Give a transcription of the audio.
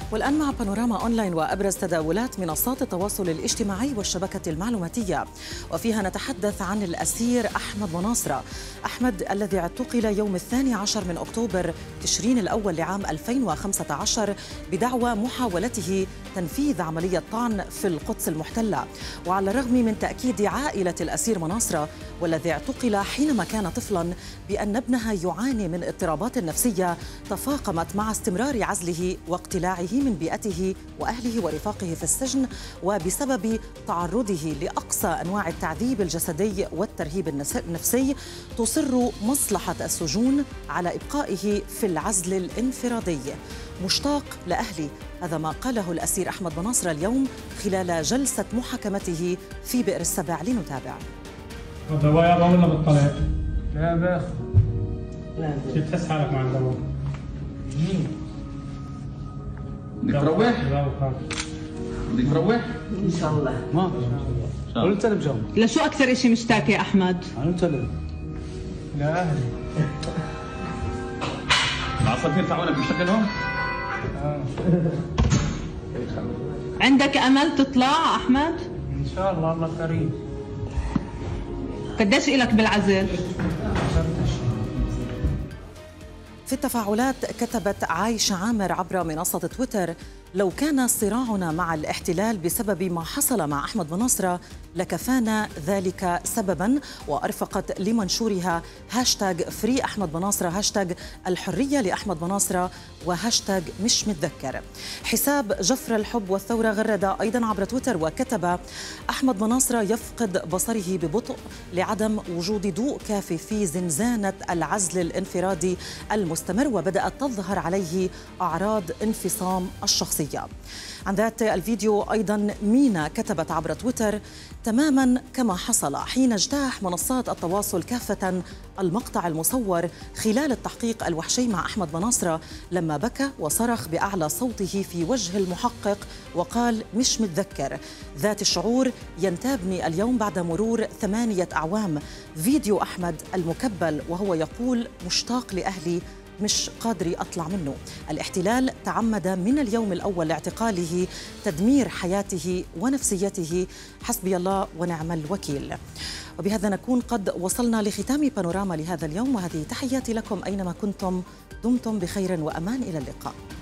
والآن مع بانوراما أونلاين وأبرز تداولات منصات التواصل الاجتماعي والشبكة المعلوماتية، وفيها نتحدث عن الأسير أحمد مناصرة. أحمد الذي اعتقل يوم 12 من أكتوبر تشرين الأول لعام 2015 بدعوى محاولته تنفيذ عملية طعن في القدس المحتلة. وعلى الرغم من تأكيد عائلة الأسير مناصرة والذي اعتقل حينما كان طفلا بأن ابنها يعاني من اضطرابات نفسية تفاقمت مع استمرار عزله واقتلاعه من بيئته وأهله ورفاقه في السجن، وبسبب تعرضه لأقصى أنواع التعذيب الجسدي والترهيب النفسي، تصر مصلحة السجون على إبقائه في العزل الانفرادي. مشتاق لأهلي، هذا ما قاله الأسير أحمد مناصرة اليوم خلال جلسة محاكمته في بئر السبع. لنتابع. دواء يابا ولا بطلت؟ لا باخذ. كيف تحس حالك مع الدواء؟ بدك تروح؟ بدك تروح؟ ان شاء الله. ما قلت لك جاوب. لشو اكثر شيء مشتاق يا احمد؟ قلت لك لأهلي. العصافير تعاونك بشكلهم؟ عندك امل تطلع احمد؟ إن شاء الله، الله كريم. قديش إلك بالعزل؟ في التفاعلات كتبت عايشة عامر عبر منصة تويتر: لو كان صراعنا مع الاحتلال بسبب ما حصل مع أحمد مناصرة لكفانا ذلك سببا. وأرفقت لمنشورها هاشتاج فري أحمد مناصرة، هاشتاج الحرية لأحمد مناصرة، وهاشتاج مش متذكر. حساب جفر الحب والثورة غرد أيضا عبر تويتر وكتب: أحمد مناصرة يفقد بصره ببطء لعدم وجود ضوء كافي في زنزانة العزل الانفرادي المستمر، وبدأت تظهر عليه أعراض انفصام الشخصية. عن ذات الفيديو أيضا مينا كتبت عبر تويتر: تماما كما حصل حين اجتاح منصات التواصل كافة المقطع المصور خلال التحقيق الوحشي مع أحمد مناصرة، لما بكى وصرخ بأعلى صوته في وجه المحقق وقال مش متذكر. ذات الشعور ينتابني اليوم بعد مرور 8 أعوام. فيديو أحمد المكبل وهو يقول مشتاق لأهلي، مش قادري أطلع منه. الاحتلال تعمد من اليوم الأول لاعتقاله تدمير حياته ونفسيته، حسبي الله ونعم الوكيل. وبهذا نكون قد وصلنا لختام بانوراما لهذا اليوم، وهذه تحياتي لكم أينما كنتم. دمتم بخير وأمان، إلى اللقاء.